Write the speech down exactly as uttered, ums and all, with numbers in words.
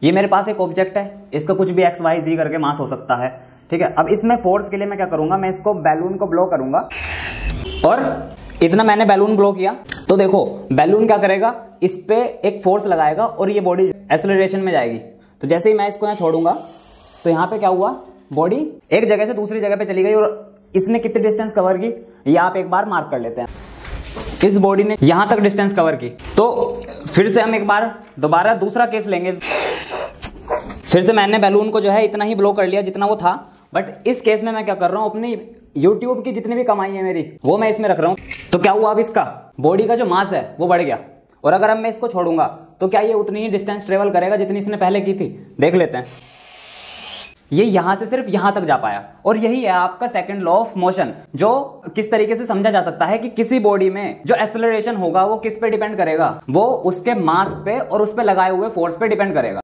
ये मेरे पास एक ऑब्जेक्ट है, इसका कुछ भी एक्स वाई जी करके मास हो सकता है, ठीक है। अब इसमें फोर्स के लिए मैं क्या करूंगा, मैं इसको बैलून को ब्लो करूंगा और इतना मैंने बैलून ब्लो किया तो देखो बैलून क्या करेगा, इस पे एक फोर्स लगाएगा और ये बॉडी एक्सेलरेशन में जाएगी। तो जैसे ही मैं इसको यहाँ छोड़ूंगा तो यहाँ पे क्या हुआ, बॉडी एक जगह से दूसरी जगह पे चली गई और इसने कितनी डिस्टेंस कवर की ये आप एक बार मार्क कर लेते हैं। इस बॉडी ने यहां तक डिस्टेंस कवर की। तो फिर से हम एक बार दोबारा दूसरा केस लेंगे। फिर से मैंने बैलून को जो है इतना ही ब्लो कर लिया जितना वो था, बट इस केस में मैं क्या कर रहा हूं, अपनी यूट्यूब की जितनी भी कमाई है मेरी वो मैं इसमें रख रहा हूं। तो क्या हुआ, अब इसका बॉडी का जो मास है वो बढ़ गया और अगर अब मैं इसको छोड़ूंगा तो क्या ये उतनी ही डिस्टेंस ट्रेवल करेगा जितनी इसने पहले की थी। देख लेते हैं, ये यहां से सिर्फ यहां तक जा पाया और यही है आपका सेकंड लॉ ऑफ मोशन, जो किस तरीके से समझा जा सकता है कि किसी बॉडी में जो एक्सेलरेशन होगा वो किस पे डिपेंड करेगा, वो उसके मास पे और उस पे लगाए हुए फोर्स पे डिपेंड करेगा।